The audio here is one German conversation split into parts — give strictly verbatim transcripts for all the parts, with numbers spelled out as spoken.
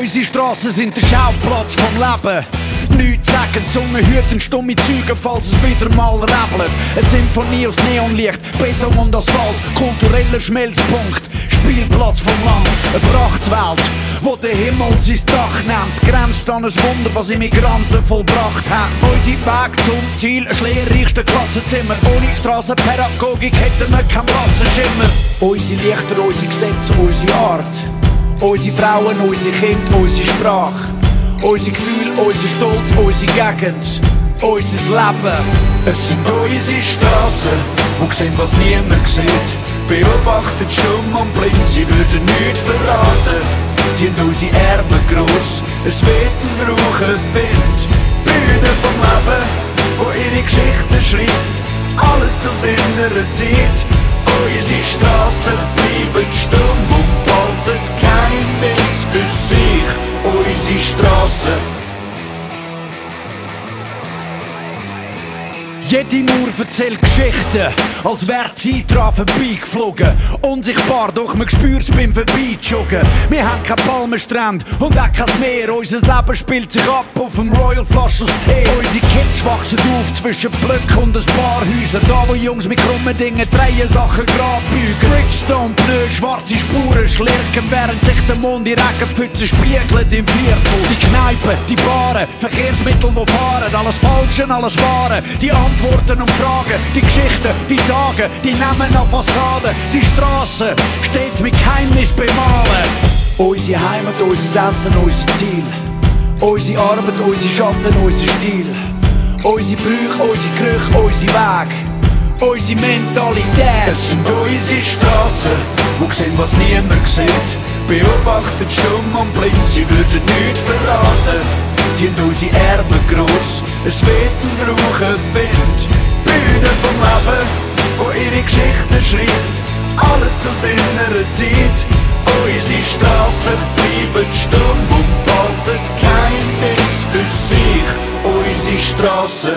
Unsere Strassen sind der Schauplatz vom Leben. Nichts sagen, Zungenhüten, stumme Züge, falls es wieder mal rebelt. Eine Symphonie aus Neonlicht, Beton und Asphalt, kultureller Schmelzpunkt, Spielplatz vom Land. Eine Prachtswelt, wo der Himmel sein Dach nennt. Grenzt an ein Wunder, was Immigranten vollbracht haben. Unser Weg zum Ziel, ein lehrreichstes Klassenzimmer. Ohne Strassenpädagogik hätten wir keinen Rassenschimmer. Unsere Lichter, unsere Gesetze, unsere Art. Unsere Frauen, unsere Kinder, unsere Sprache. Unser Gefühl, unser Stolz, unsere Gegend, unser Leben. Es sind unsere Strassen, wo sehen, was niemand sieht. Beobachtet stumm und blind, sie würden nichts verraten. Sind unsere Erben gross, es weht ein raucher Wind. Bühne vom Leben, wo ihre Geschichte schreibt. Alles zu seiner Zeit. Unsere Strassen bleiben stumm und behalten kein Geheimnis für sich. Unsere Strassen. Jede Mauer erzählt Geschichten, als wäre die Zeit dran vorbeigeflogen. Unsichtbar, doch man spürt's beim Vorbeijoggen. Wir haben keine Palmenstrände und auch kein Meer. Unser Leben spielt sich ab auf dem Royal Flush aus Tee. Unsere Kids wachsen auf zwischen Blöcken und ein paar Häusern. Da wo Jungs mit krummen Dingen drehen, Sachen grad bügen. Bridgestone, Pneu, schwarze Spuren schlirken, während sich der Mond in Regenpfützen spiegelt im Viertel. Die Kneipen, die Baren, Verkehrsmittel, die fahren. Alles Falsche, alles Wahre. Die Antworten und Fragen, die Geschichten, die Sagen, die nehmen an Fassaden, die Strassen, stets mit Geheimnis bemalen. Unsere Heimat, unser Essen, unser Ziel. Unsere Arbeit, unsere Schatten, unser Stil. Unsere Brüche, unsere Gerüche, unser Weg. Unsere Mentalität. Es sind unsere Strassen, wo sehen, was niemand sieht. Beobachtet stumm und blind, sie würden nichts verraten. Sind unsere Erben gross, es weht ein raucher Wind. Bühne vom Leben, wo ihre Geschichte schreibt. Alles zu seiner Zeit. Unsere Strassen bleiben stumm und behalten kein Geheimnis für sich. Unsere Strassen.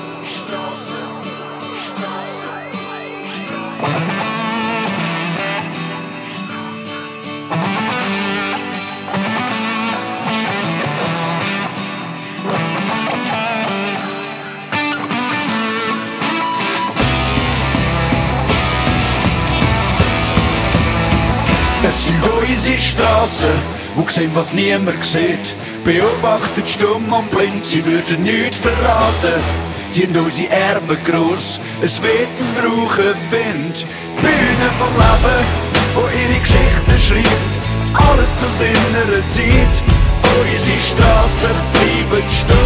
Es sind unsere Strassen, wo sehen, was niemand sieht. Beobachtet stumm und blind, sie würden nichts verraten. Sind unsere Erben gross, es weht ein raucher Wind. Bühne vom Leben, wo ihre Geschichte schreibt. Alles zu seiner Zeit. Unsere Strassen bleiben stumm.